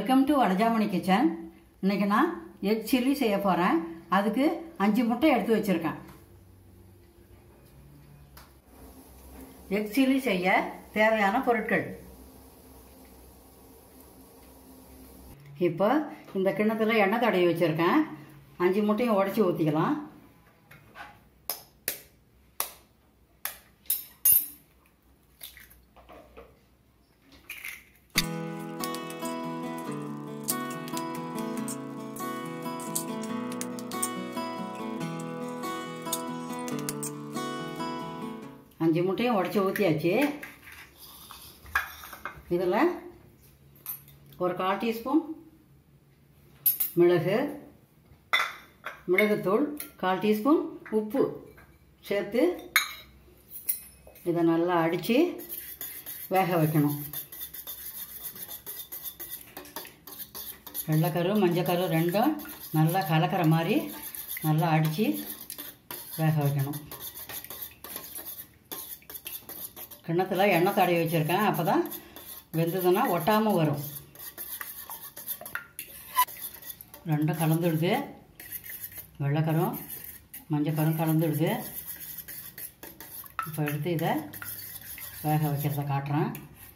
Welcome to வடஜாமணி kitchen. இன்னைக்கு நான் egg chilli செய்ய போகிறேன். அதுக்கு 5 முட்டை எடுத்து வச்சுருக்கேன். எக் சில்லி செய்ய தேவையான பொருட்கள். இப்போ இந்த கிண்ணத்தில் எண்ணெய் தடவி வச்சுருக்கேன். 5 முட்டையும் உடச்சி ஊற்றிக்கலாம். அஞ்சு முட்டையும் உடச்சி ஊற்றியாச்சு. இதில் ஒரு 1/4 டீஸ்பூன் மிளகுத்தூள், 1/4 டீஸ்பூன் உப்பு சேர்த்து இதை நல்லா அடித்து வேக வைக்கணும். வெள்ளைக்கரு மஞ்சக்கரு ரெண்டும் நல்லா கலக்கிற மாதிரி நல்லா அடித்து வேக வைக்கணும். கிண்ணத்தில் எண்ணெய் தடவி வச்சுருக்கேன். அப்போ தான் வெந்ததுன்னா ஒட்டாமல் வரும். ரெண்டும் கலந்துடுது. வெள்ளைக்கரும் மஞ்சக்கரும் கலந்துடுது. இப்போ எடுத்து இதை வேக வைக்கிறத காட்டுறேன்.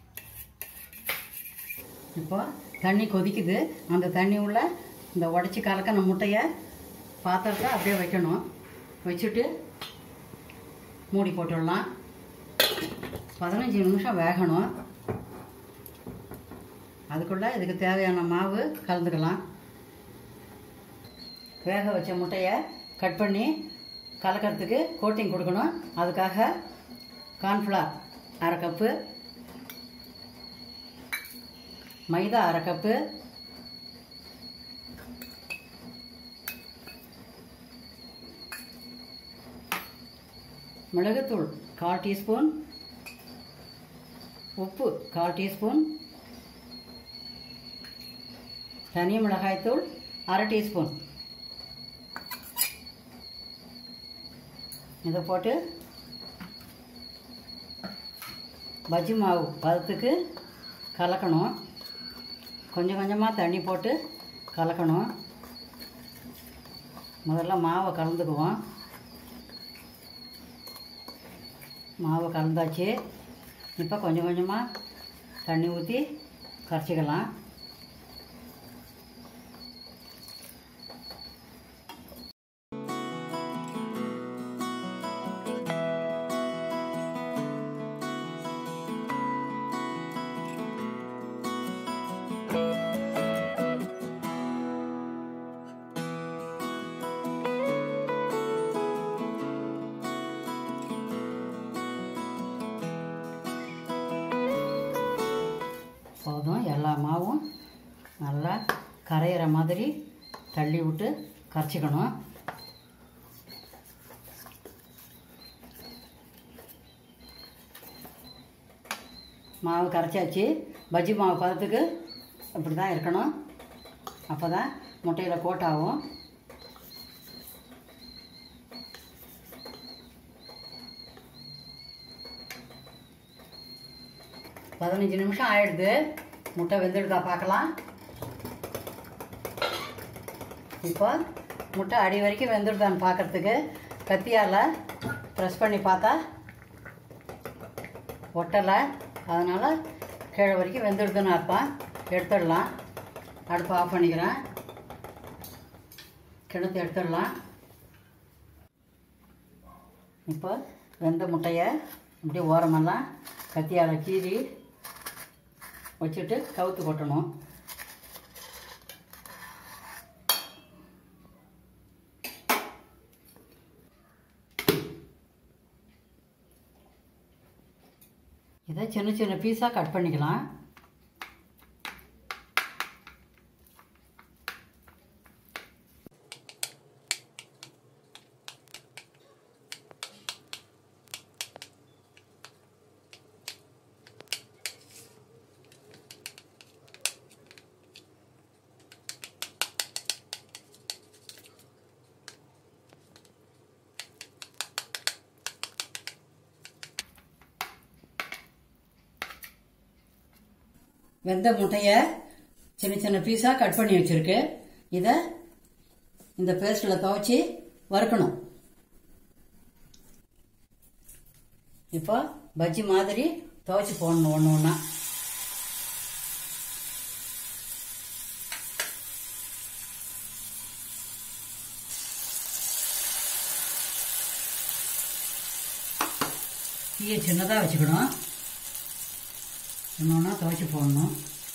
இப்போ தண்ணி கொதிக்குது. அந்த தண்ணி உள்ள இந்த உடச்சி கலக்கின முட்டையை பாத்திரத்தை அப்படியே வைக்கணும். வச்சுட்டு மூடி போட்டுடலாம். 15 நிமிஷம் வேகணும். அதுக்குள்ளே இதுக்கு தேவையான மாவு கலந்துக்கலாம். வேக வச்ச முட்டையை கட் பண்ணி கலக்கிறதுக்கு கோட்டிங் கொடுக்கணும். அதுக்காக கார்ன்ஃப்ளவர் 1/2 கப்பு, மைதா 1/2 கப்பு, மிளகுத்தூள் 1/4 டீஸ்பூன், உப்பு 1/4 டீஸ்பூன், தனி மிளகாய்த்தூள் 1/2 டீஸ்பூன். இதை போட்டு பஜ்ஜி மாவு பதத்துக்கு கலக்கணும். கொஞ்சம் கொஞ்சமாக தண்ணி போட்டு கலக்கணும். முதல்ல மாவை கலந்துக்குவோம். மாவை கலந்தாச்சு. இப்போ கொஞ்சம் கொஞ்சமாக தண்ணி ஊற்றி கரைச்சிக்கலாம். போதும். எல்லா மாவும் நல்லா கரையிற மாதிரி தள்ளி விட்டு கரைச்சிக்கணும். மாவு கரைச்சாச்சு. பஜ்ஜி மாவு பதத்துக்கு இப்படி தான் இருக்கணும். அப்போ தான் முட்டையில் கோட்டாகும். பதினஞ்சு நிமிஷம் ஆயிடுது. முட்டை வெந்துடுதா பார்க்கலாம். இப்போ முட்டை அடி வரைக்கும் வெந்துடுதான்னு பார்க்குறதுக்கு கத்தியால் ப்ரெஸ் பண்ணி பார்த்தா ஒட்டலை. அதனால் கீழே வரைக்கும் வெந்துடுதுன்னு அர்த்தம். எடுத்துடலாம். அடுப்பு ஆஃப் பண்ணிக்கிறேன். கிணத்து எடுத்துடலாம். இப்போ வெந்த முட்டையை இப்படி ஓரமெல்லாம் கத்தியால் கீறி வச்சுட்டு கவுத்து கொட்டணும். இதை சின்ன சின்ன பீஸாக கட் பண்ணிக்கலாம். வெந்த முட்டையை சின்ன சின்ன பீஸா கட் பண்ணி வச்சிருக்கு. இத இந்த பேஸ்ட்ல துவைச்சி வறுக்கணும். இப்போ பஜ்ஜி மாதிரி துவைச்சி போடணும் ஒன்று ஒன்றா. தீயை சின்னதாக வச்சுக்கணும். ஒன்று ஒன்றா துவைச்சி போடணும்.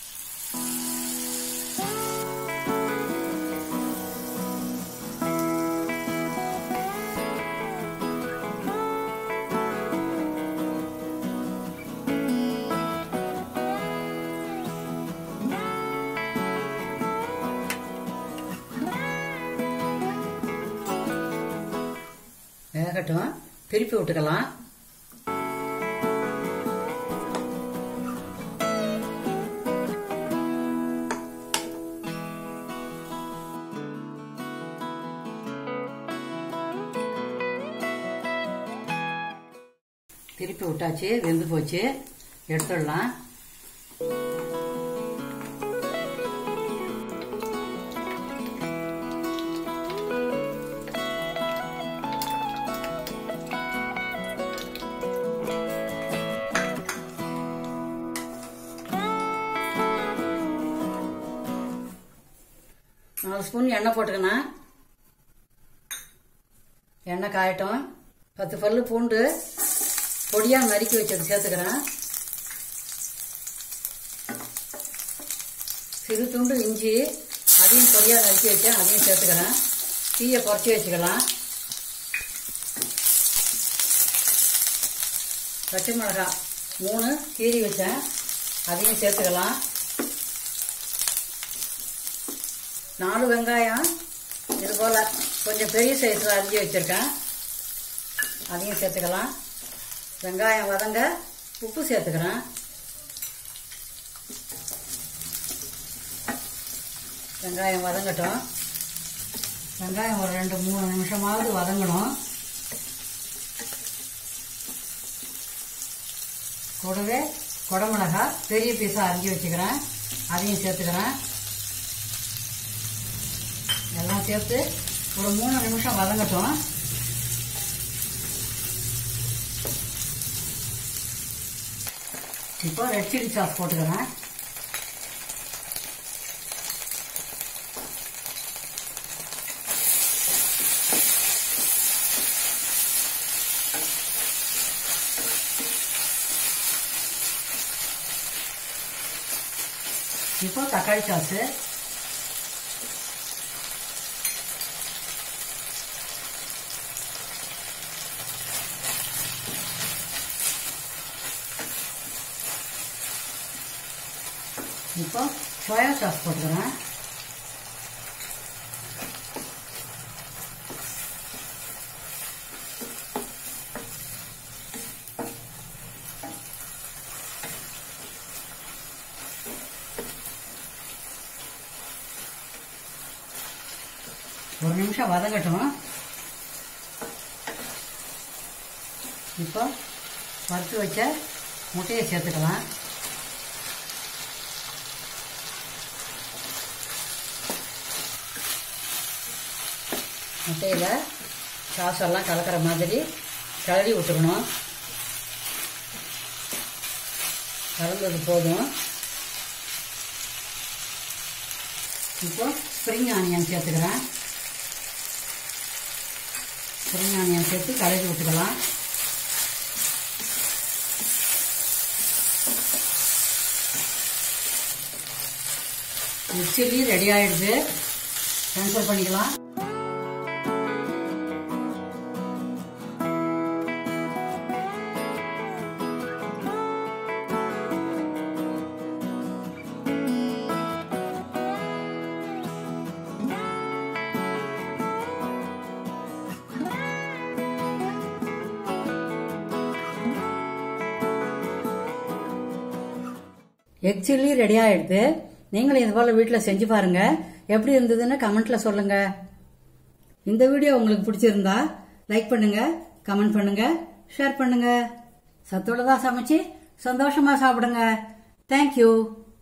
வேகட்டும், திருப்பி விட்டுக்கலாம். திருப்பி விட்டாச்சு, வெந்து போச்சு, எடுத்துடலாம். நாலு ஸ்பூன் எண்ணெய் போட்டுக்கணும். எண்ணெய் காயட்டும். 10 பல்லு பூண்டு பொடியா நறுக்கி வச்சது சேர்த்துக்கிறேன். சிறு துண்டு இஞ்சி அதையும் பொடியா நறுக்கி வச்சேன், அதையும் சேர்த்துக்கிறேன். தீயை குறைச்சி வச்சுக்கலாம். பச்சை மிளகாய் 3 கீறி வச்சேன், அதையும் சேர்த்துக்கலாம். 4 வெங்காயம் இது போல கொஞ்சம் பெரிய சைஸில் அரிஞ்சு வச்சிருக்கேன், அதையும் சேர்த்துக்கலாம். வெங்காயம் வதங்க உப்பு சேர்த்துக்கிறேன். வெங்காயம் வதங்கட்டும். வெங்காயம் ஒரு 2-3 நிமிஷமாவது வதங்கணும். கூடவே குடமிளகாய் பெரிய பீஸாக அரிஞ்சு வச்சுக்கிறேன், அதையும் சேர்த்துக்கிறேன். எல்லாம் சேர்த்து ஒரு 3 நிமிஷம் வதங்கட்டும். இப்போ ரெட் சில்லி சாஸ் போட்டுக்கிறேன். இப்போ தக்காளி சாஸ், இப்போ சோயா சாஸ் போட்டுக்கிறேன். ஒரு நிமிஷம் வதங்கட்டும். இப்போ வறுத்து வச்ச முட்டையை சேர்த்துக்கலாம். முட்டையில் சாஸெல்லாம் கலக்கிற மாதிரி கிளறி விட்டுக்கணும். கலந்தது போதும். இப்போ ஸ்ப்ரிங் ஆனியன் சேர்த்துக்கிறேன். ஸ்ப்ரிங் ஆனியன் சேர்த்து கிளறி விட்டுக்கலாம். சில்லி ரெடி ஆயிடுது. ட்ரான்ஸ்ஃபர் பண்ணிக்கலாம். எக் சில்லி ரெடி ஆயிடுது. நீங்களும் இது போல வீட்டில் செஞ்சு பாருங்க. எப்படி இருந்ததுன்னு கமெண்ட்ல சொல்லுங்க. இந்த வீடியோ உங்களுக்கு பிடிச்சிருந்தா லைக் பண்ணுங்க, கமெண்ட் பண்ணுங்க, ஷேர் பண்ணுங்க. சத்துள்ளதா சமைச்சு சந்தோஷமா சாப்பிடுங்க. தேங்க்யூ.